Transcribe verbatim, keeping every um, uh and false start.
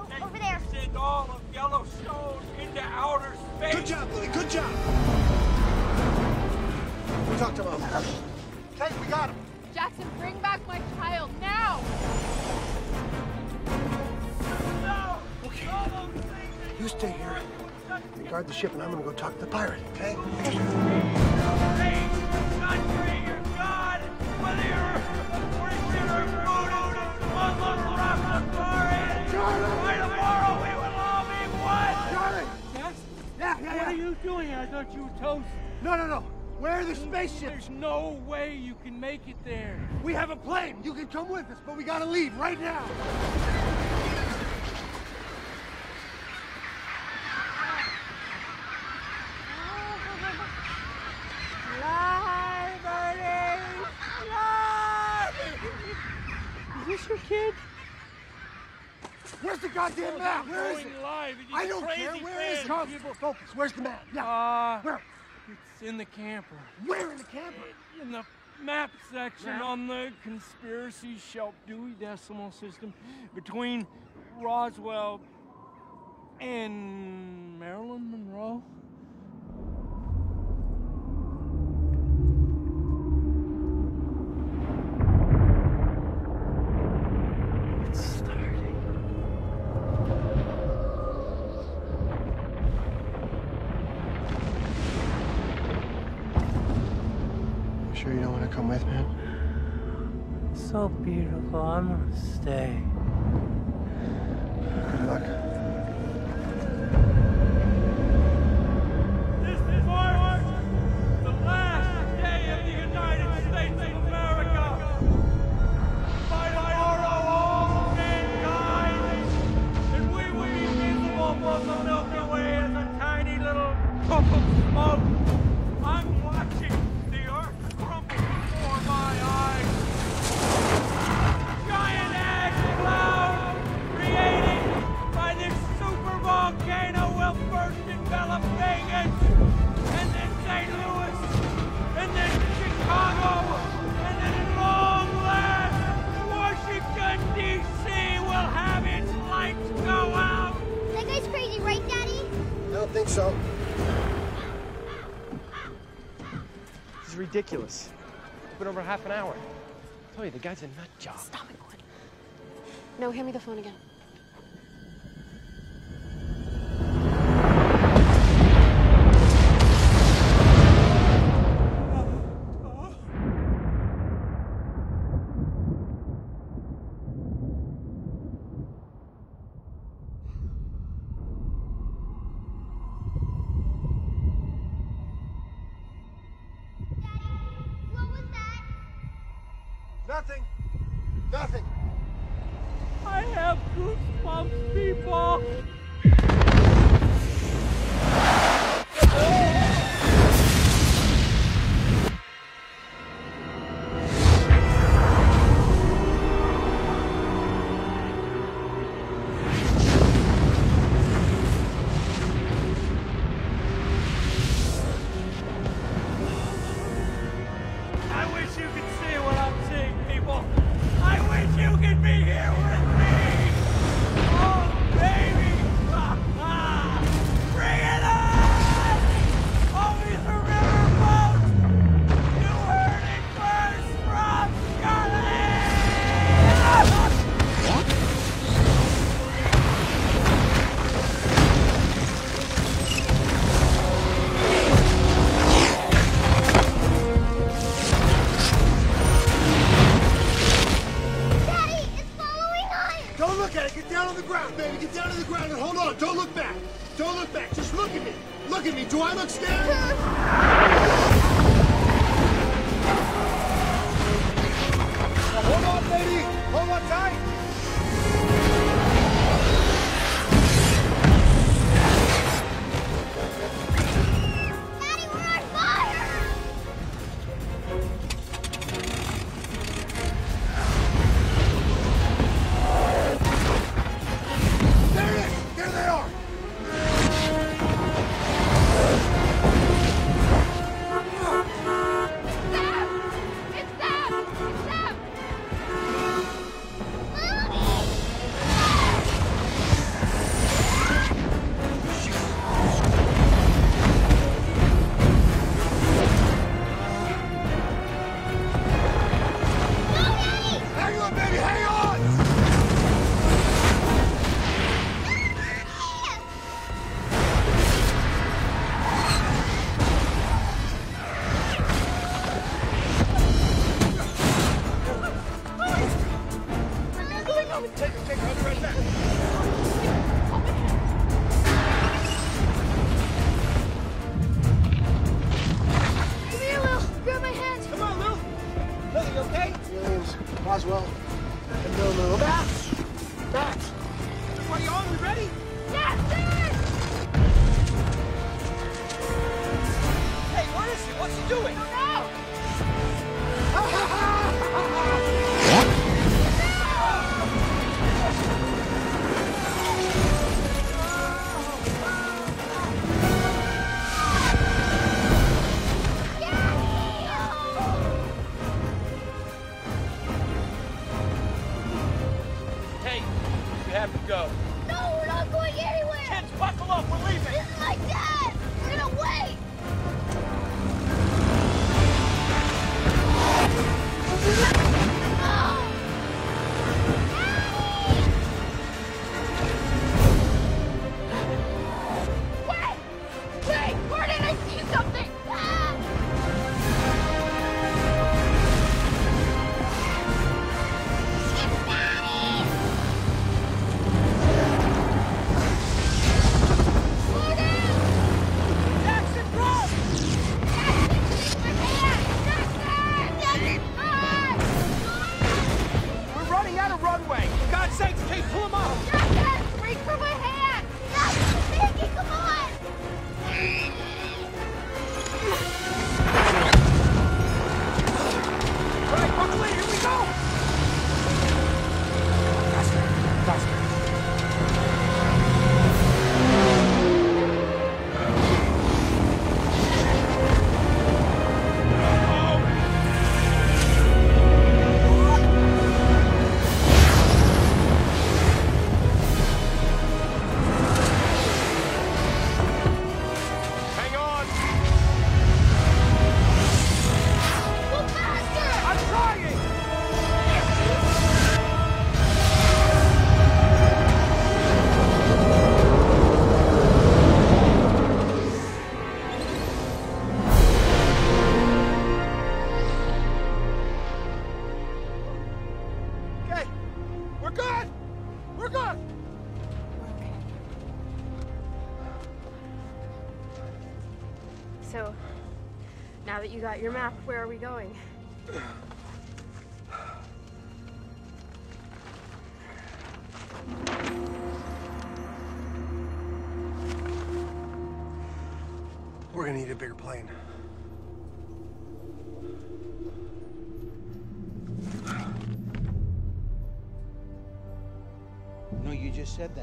Oh, over there. Send all of Yellowstone into outer space. Good job, Lily. Good job. We'll talk to Mom. Okay, we got him. Jackson, bring back my child now! No! Okay. All those things. You stay here. You guard the ship, and I'm gonna go talk to the pirate, okay? Country, your God, whether you're a Christian or Buddhist, Muslim, Rastafarian, by tomorrow we will all be one! Charlie! Yes? Yeah, yeah, What yeah. are you doing? I thought you were toast. No, no, no. Where are the spaceships? There's no way you can make it there. We have a plane. You can come with us, but we gotta leave right now. Fly, birdie! Fly! Is this your kid? Where's the goddamn map? Where is it? Going live. and you I don't crazy care. Where fans. is Carl? Focus. Where's the map? Yeah. Uh, Where? it's in the camper. Where in the camper? In the map section Map? on the conspiracy shelf Dewey Decimal System between Roswell and Marilyn Monroe. It's starting. You sure you don't want to come with, man? It's so beautiful. I'm gonna stay. Good luck. This is March, the last day of the United States of America. By tomorrow, all mankind, and we will be visible from the Milky Way as a tiny little puff of smoke. I'm watching the earth crumble before my eyes. Giant ash cloud created by this super volcano will first envelop Vegas, and then Saint Louis, and then Chicago, and then at long last, Washington, D C will have its lights go out. That guy's crazy, right, Daddy? I don't think so. This is ridiculous. It's been over half an hour. I tell you, the guy's a nut job. Stop it, Gwen. No, hand me the phone again. What was that? Nothing. Nothing. I have goosebumps, people. I wish you could see what I'm seeing, people. I wish you could be here with me. Oh, baby. Ah, ah. Bring it on. Always remember, folks. You heard it first from Charlie. Daddy, it's following us! Don't look at it. Get down on the ground, baby. Get down on the ground and hold on. Don't look back. Don't look back. Just look at me. Look at me. Do I look scared? Hold on, lady. Hold on tight. Daddy, we're on fire! There it is. There they are. It's them! It's them! It's them! Everybody on? We ready? Yes, sir! Hey, where is he? What's he doing? No! Hey, we have to go. No, we're not going anywhere! Kids, buckle up. We're leaving. This is my dad! We're gonna wait! Oh! Wait! Wait! Where did I see something? Ah! It's Daddy! Jackson, run! We're running out of runway. For God's sakes, Kate, pull him up. Reach for my hand! Mickey, come on! All right, buckle in. Here we go. Faster, faster. Hang on. Go faster! I'm trying. Okay, we're good. We're good. So, now that you got your map, where are we going? We're gonna need a bigger plane. No, you just said that.